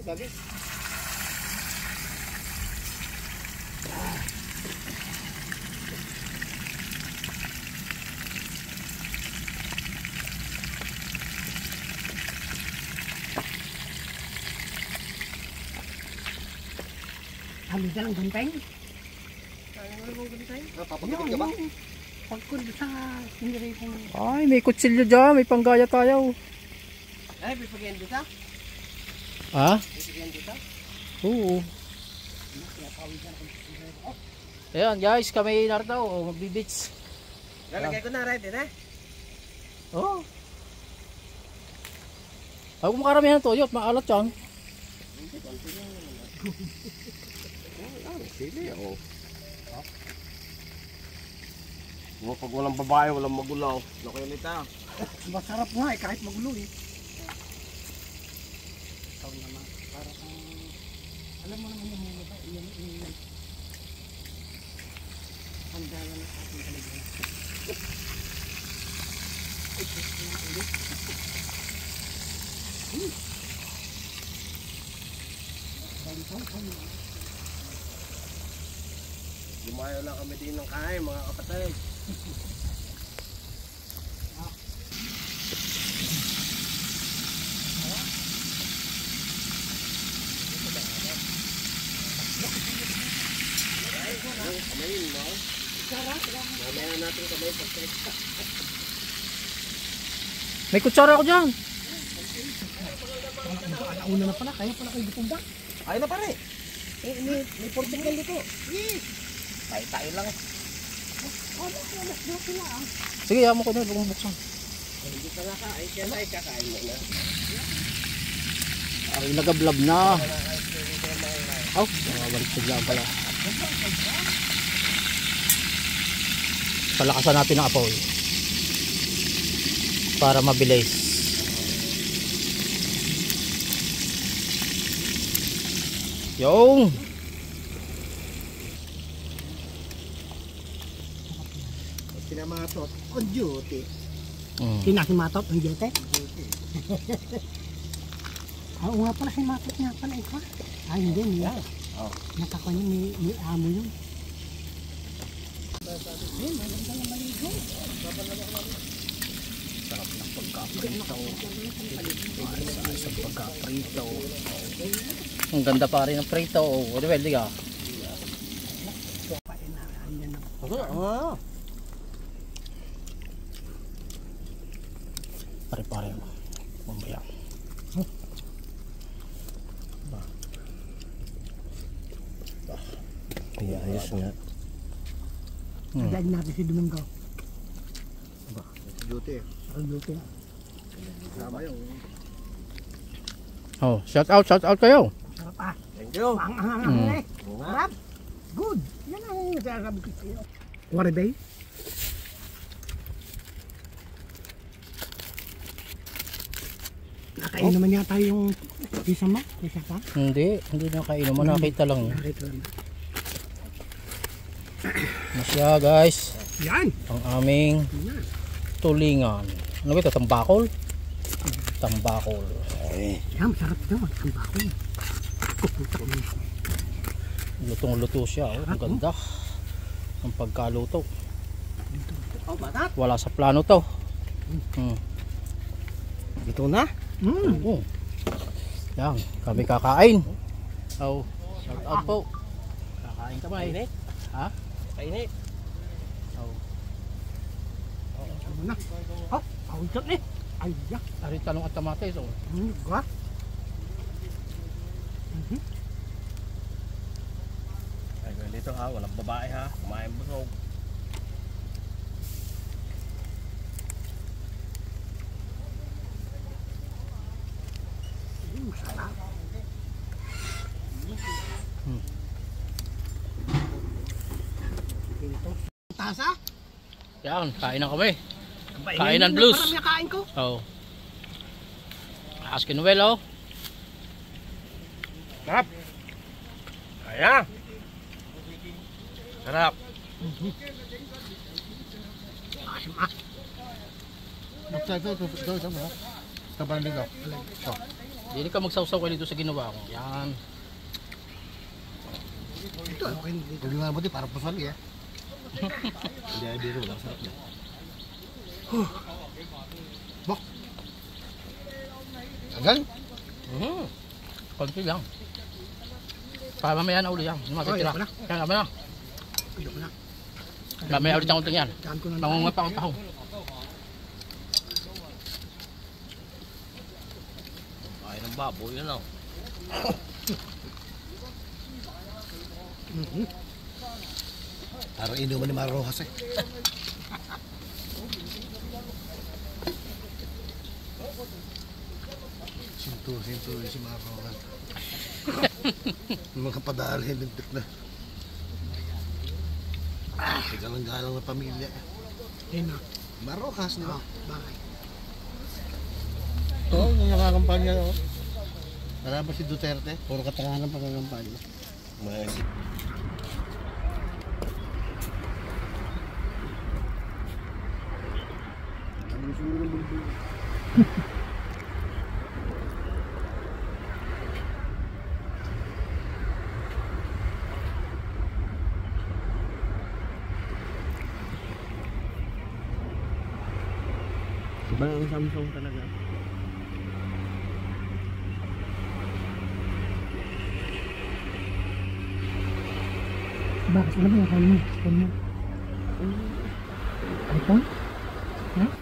sabi. Kami ka lang ganteng. Kaya mo lang ganteng? Papagupit ka ba? Pagkod sa siniri kong... Ay, may kutsilyo dyan. May panggaya tayo. Ay, pipagyan dito? Ha? Pipagyan dito? Oo. Ayan guys, kami narito. Magbibits. Lalagay ko na right din eh. Oo. Ako makaramihan ng toyo at maalat yan. Sili ako. Pag walang babae, walang magulaw. Laki ulit ah. Masarap nga eh, kahit magulo eh. Ikaw naman, para kang... Alam mo naman yung mga ba, iyan. Handa na sa ating talaga. Lumayo lang kami din ng kain mga kapatid. Kamayin mo. Mamaya natin kamay pagkain. May kutsara ako dyan. Alauna na pala, kaya pala kayo gutumba. Ay na pare. May porting lang dito. Tayo lang eh. Sige, yaman ko na. Huwag mong buksan. Hindi ka nga kain. Kaya na kakain mo na. Ay, nagablab na. Oh, balik sa dyan pala. Palakasan natin ang apoy para mabilis. Yung Pinamatot on duty. Sinasimatot ang jote. Oo nga pala, si Matot nga pala ikaw. Ay hindi, niya. Nakakanya may amo yun. Ayun, maganda nga maligo. sarap ng pagkaprito. Sa pagkaprito. Ang ganda pa rin ng prito. Ano ba, hindi ka? Pare-pare mo. Mamaya. Iya, ayos nga. Agad natin si Domingo. Duty eh. Ang duty. Sama yung. Oh, shout out kayo. Sarap ah. Thank you. Ang eh. Sarap. Good. Yan ang nagsasabi ko sa'yo. What day? Nakain naman yata yung isa mo? Isa pa? Hindi na kainom mo. Nakita lang. Nakita lang. Masya guys. Yan. Ang aming tulingan. Ano ba ito? Tambakol? Tambakol. Okay. Yan, masarap ito. Ang bako. Kuputak mo. Lutong-luto siya. Oh. Ang ganda. Ang pagkaluto. Oh, batat. Wala sa plano to. Ito na. Yan. Kami kakain. Oh, shout out po. Kakain kami. Kainit. Ha? Kainit. Oh. Ano na? Oh, awit eh. Ay, yak. Ari talong at kamatis. Oh. Ga? Ay, dito ha. Walang babae ha. Kumain busog. Sarap. Tasa? Yan. Kain na kami. Kain ng blues. Parang kain ko. Oh. Askin Noel oh. Sarap. Ayan. Sarap. Asim ah. Ito. Ito ba dito? Ito. Hindi ka magsawsaw kayo dito sa ginawa ko. Yan. Ito, okay dito. Hindi nga buti, parang pasali eh. Hindi ay biro, lang sarap na. Bak! Agal? Konti lang. Para mamaya na uli yan. Yung matitira. ayoko na. Kaya mamaya. Ayoko na. Mamaya ulit ang konti yan. Daan ko na Mangungat pa akong tahong. Ay, ng baboy yun oh. Parang inuman ni Marojas eh. Sinto si Marojas. Mga padali, lintik na. Galang-galang na pamilya. Ayun na. Marojas, di ba? Bakit? Oo, nung nakakampanya no. Wala ba si Duterte? Puro katangahan ng pagkakampanya. Iba ang Samsung talaga. Bakit? Ano ba yung phone mo? Phone mo? iPhone? Ha?